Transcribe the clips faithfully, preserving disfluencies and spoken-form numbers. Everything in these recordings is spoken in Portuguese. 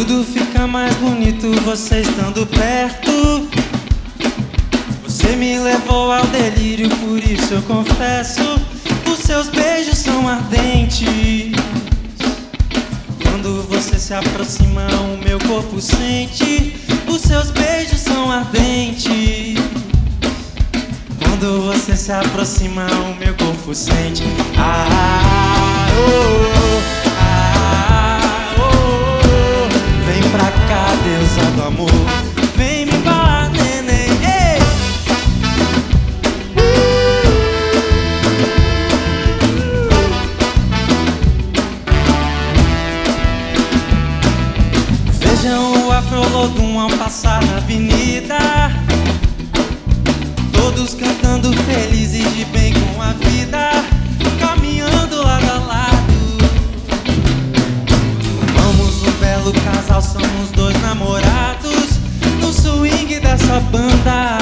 Tudo fica mais bonito você estando perto. Você me levou ao delírio, por isso eu confesso. Os seus beijos são ardentes. Quando você se aproxima, o meu corpo sente. Os seus beijos são ardentes. Quando você se aproxima, o meu corpo sente. Ah, oh, oh, ah, oh, oh. Vem pra cá, deusa do amor. Vem me embalar, neném. Ei! Vejam o Afro-Lodum ao passar na avenida, todos cantando felizes de bem com a vida, caminhando lado a lado. Formamos um belo casal, somos dois namorados no swing dessa banda.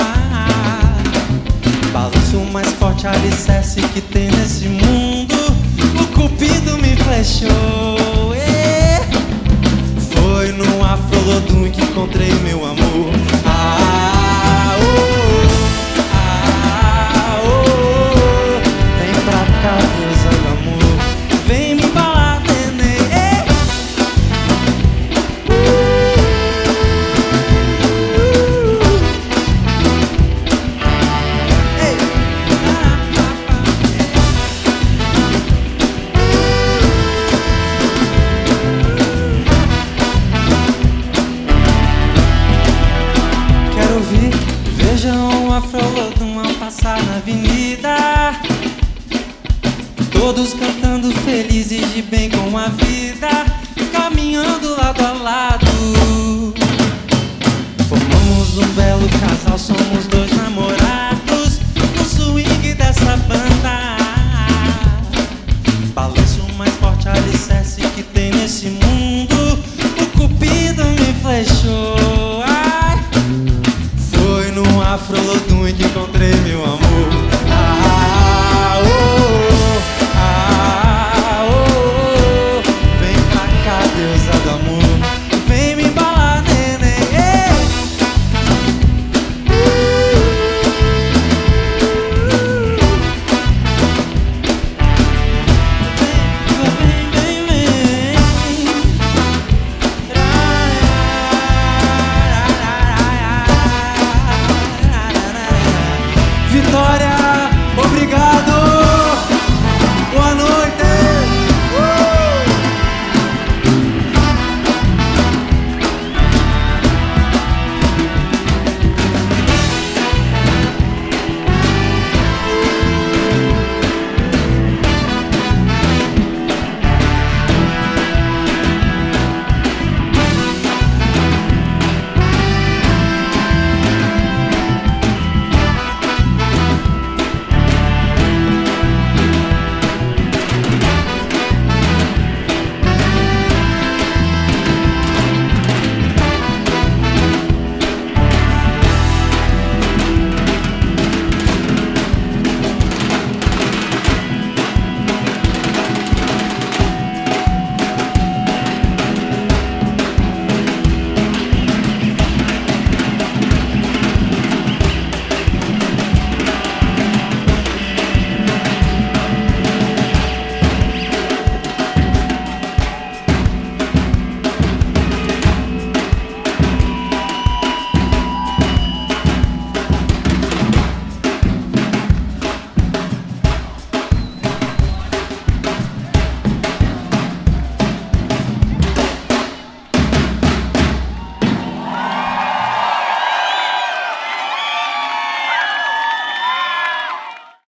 Balanço mais forte, alicerce que tem nesse mundo. O cupido me flechou. eh. Foi no Afro-Lodum que encontrei meu amor. Ah, oh, ah, oh. Vem pra cá, deusa do amor. Vem me embalar, neném. eh. Ei. Quero ouvir. Vejam o Afro-Lodum ao passar na avenida, todos cantando felizes de bem com a vida, caminhando lado a lado. Formamos um belo casal, somos dois namorados